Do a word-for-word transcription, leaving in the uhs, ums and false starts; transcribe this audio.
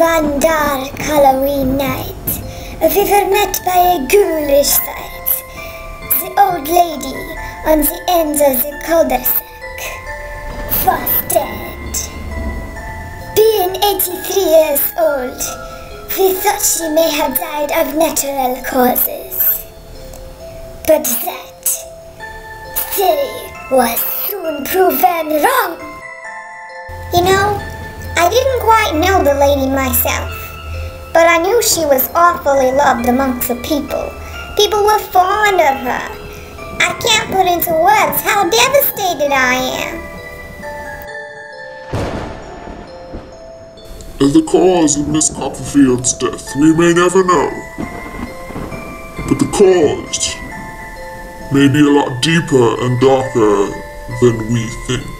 One dark Halloween night, we were met by a ghoulish sight. The old lady on the end of the cul-de-sac was dead. Being eighty-three years old, we thought she may have died of natural causes. But that theory was soon proven wrong. You know, I didn't quite know the lady myself, but I knew she was awfully loved amongst the people. People were fond of her. I can't put into words how devastated I am. As the cause of Miss Copperfield's death, we may never know. But the cause may be a lot deeper and darker than we think.